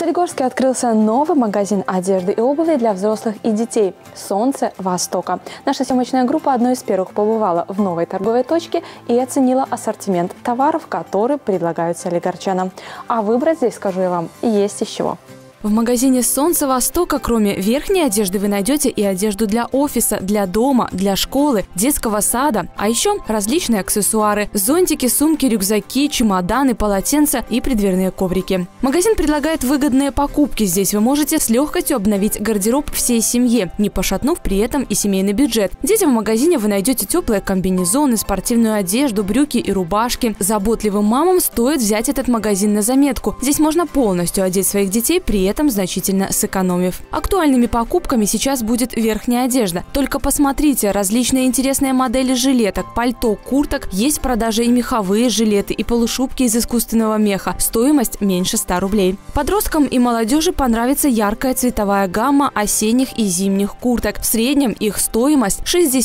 Солигорске открылся новый магазин одежды и обуви для взрослых и детей «Солнце Востока». Наша съемочная группа одной из первых побывала в новой торговой точке и оценила ассортимент товаров, которые предлагают солигорчанам. А выбрать здесь, скажу я вам, есть из чего. В магазине «Солнце Востока» кроме верхней одежды вы найдете и одежду для офиса, для дома, для школы, детского сада, а еще различные аксессуары – зонтики, сумки, рюкзаки, чемоданы, полотенца и преддверные коврики. Магазин предлагает выгодные покупки. Здесь вы можете с легкостью обновить гардероб всей семье, не пошатнув при этом и семейный бюджет. Детям в магазине вы найдете теплые комбинезоны, спортивную одежду, брюки и рубашки. Заботливым мамам стоит взять этот магазин на заметку. Здесь можно полностью одеть своих детей, при этом значительно сэкономив. Актуальными покупками сейчас будет верхняя одежда. Только посмотрите, различные интересные модели жилеток, пальто, курток. Есть в продаже и меховые жилеты, и полушубки из искусственного меха. Стоимость меньше 100 рублей. Подросткам и молодежи понравится яркая цветовая гамма осенних и зимних курток. В среднем их стоимость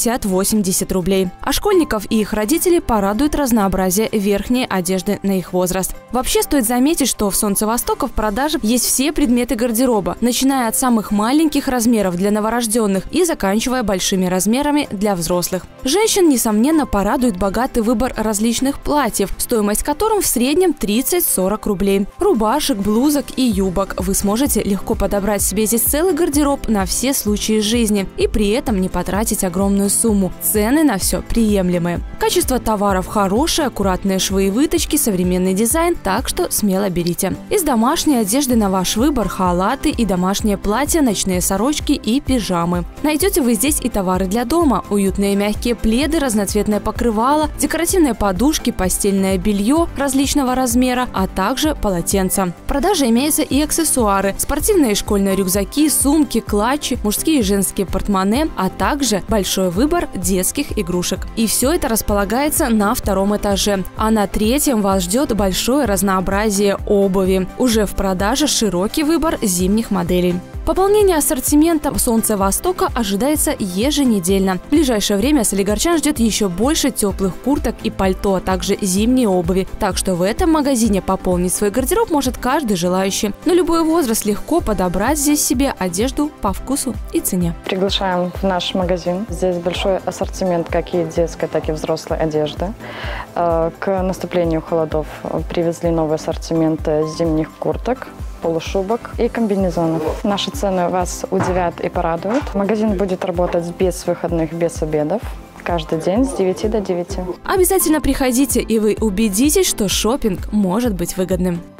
60-80 рублей. А школьников и их родителей порадует разнообразие верхней одежды на их возраст. Вообще стоит заметить, что в «Солнце Востока» в продаже есть все предметы гардероба, начиная от самых маленьких размеров для новорожденных и заканчивая большими размерами для взрослых. Женщин, несомненно, порадует богатый выбор различных платьев, стоимость которым в среднем 30-40 рублей. Рубашек, блузок и юбок. Вы сможете легко подобрать себе здесь целый гардероб на все случаи жизни и при этом не потратить огромную сумму. Цены на все приемлемые. Качество товаров хорошее, аккуратные швы и выточки, современный дизайн, так что смело берите. Из домашней одежды на ваш выбор халаты и домашнее платья, ночные сорочки и пижамы. Найдете вы здесь и товары для дома: уютные мягкие пледы, разноцветное покрывало, декоративные подушки, постельное белье различного размера, а также полотенца. В продаже имеются и аксессуары: спортивные и школьные рюкзаки, сумки, клатчи, мужские и женские портмоне, а также большой выбор детских игрушек. И все это располагается на втором этаже. А на третьем вас ждет большое разнообразие обуви. Уже в продаже широкий выбор зимних моделей. Пополнение ассортимента «Солнце Востока» ожидается еженедельно. В ближайшее время солигорчан ждет еще больше теплых курток и пальто, а также зимней обуви. Так что в этом магазине пополнить свой гардероб может каждый желающий. На любой возраст легко подобрать здесь себе одежду по вкусу и цене. Приглашаем в наш магазин. Здесь большой ассортимент как и детской, так и взрослой одежды. К наступлению холодов привезли новый ассортимент зимних курток, полушубок и комбинезонов. Наши цены вас удивят и порадуют. Магазин будет работать без выходных, без обедов. Каждый день с 9 до 9. Обязательно приходите, и вы убедитесь, что шопинг может быть выгодным.